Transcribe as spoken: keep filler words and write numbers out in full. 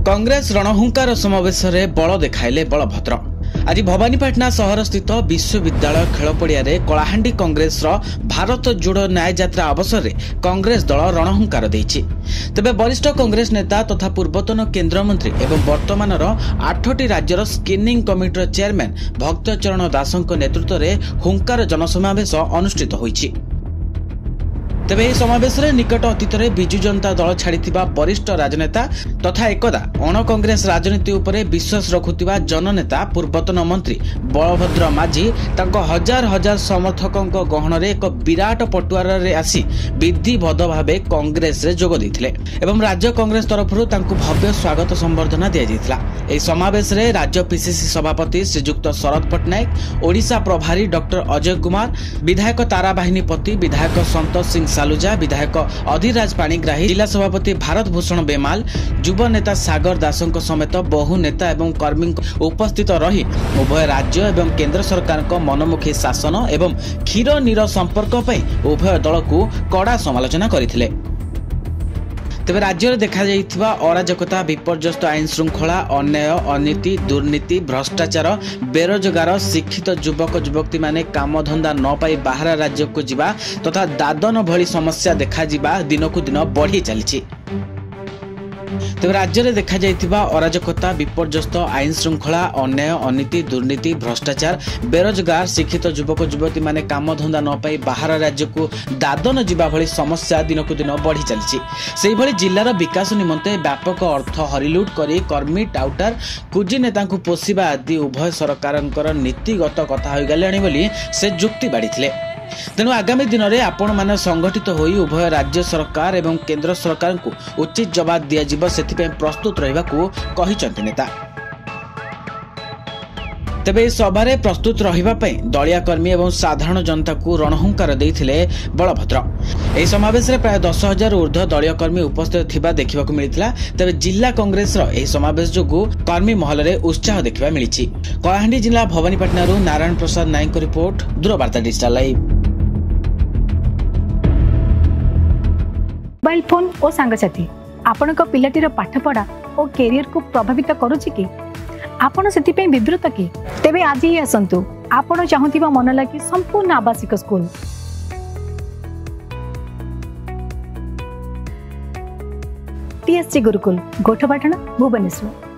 कांग्रेस रणहुंकार समावेश में बल देखाइले बलभद्र। आज भवानीपाटना सहर स्थित विश्वविद्यालय खेल पड़िया कलाहांडी कांग्रेस भारत जोड़ो न्याय यात्रा अवसर में कांग्रेस दल रणहुंकार देइछि। तेबे वरिष्ठ कांग्रेस नेता तथा पूर्वतन केंद्रमंत्री एवं वर्तमान आठटी राज्यर स्क्रीनिंग कमिटीर चेयरमैन भक्तचरण दासଙ୍କ नेतृत्व में हुंकार जनसमावेश अनुष्ठित होइछि। तेबे यह समावेश निकट अतीत में विजु जनता दल छाड़िथिबा वरिष्ठ राजनेता तथा एकदा अण कांग्रेस राजनीति उपरे विश्वास रखुथिबा जननेता पूर्वतन मंत्री बलभद्र माझी तांको हजार हजार समर्थकों गहन रे एक विराट पटुआर रे आसी विधिबद्ध भावे कांग्रेस रे जोग दैथिले एवं राज्य कांग्रेस तरफरु तांको भव्य स्वागत संबर्धना दिया जायतिला। एही समावेश रे राज्य पीसीसी सभापति श्रीजुक्त शरद पट्टनायक, ओडिशा प्रभारी डॉक्टर अजय कुमार, विधायक ताराबाहिनी पति, विधायक संतोष सिंह सालुजा, विधायक अधिराज पाणिग्राही, जिला सभापति भारत भूषण बेमाल, युव नेता सागर दासଙ୍କ समेत बहु नेता एवं कर्मी उपस्थित रही उभय राज्य एवं केंद्र सरकार को मनमुखी शासन एवं क्षीर नीर संपर्क पर उभय दल को कड़ा समालोचना करथिले। तेबे राज्य में देखा जाइथिबा अराजकता, विपर्यस्त आईन श्रृंखला, अन्याय, अनीति, दुर्नीति, भ्रष्टाचार, बेरोजगार, शिक्षित युवक युवती माने काम धंदा न पाई बाहर राज्य को जिबा तथा दादन भली समस्या देखा जिबा दिनकु दिन बढ़ी चलिछि। तेबे राज्य में देखा जाइथिबा अराजकता, विपर्यस्त आईन श्रृंखला, अन्याय, अनीति, दुर्नीति, भ्रष्टाचार, बेरोजगार, शिक्षित युवक युवती माने काम धंदा न पाई बाहर राज्य को दादन जिबा भली समस्या दिनकु दिन बढ़ी चलिछि। सेहि भली जिल्लार विकास निमंते व्यापक अर्थ हरिलुट करी कर्मी टाउटर कुजी नेता को पोषिबा आदि उभय सरकारंकर नीतिगत कथा होई गलाणी बोली से जुक्ति बाढ़िथिले। तेणु आगामी दिन में आपण माने संगठित होई उभय राज्य सरकार एवं केंद्र सरकार को उचित जवाब दिया जिवो सेथिपे प्रस्तुत रहिबाकू कहिसंति नेता। तेबे सभा प्रस्तुत रहिबा पई दलिया कर्मी एवं साधारण जनता को रणहुंकार देइथिले बलभद्र। एही समावेश रे प्राय दस हजार ऊर्ध्व दलिय कर्मी उपस्थित थिबा देखिबाकू मिलिथिला। तेबे जिला कांग्रेस रो एही समावेश जोगु कर्मी महल रे उत्साह देखिबा मिलिछि। कलाहांडी जिला भवानीपाटना रु Narayan Prasad Nayak report, Durvarta digital live. Mobile phone और सांगसाथी आपण पिलाटीर पाठपढ़ा और कैरियर को प्रभावित करुछि कि आपण सेतिपे विब्रत कि तेबे आज ही आसंतु आपण चाहुथिबा मन लागी संपूर्ण आवासिक स्कूल टीएससी गुरुकुल गोठपाटण भुवनेश्वर।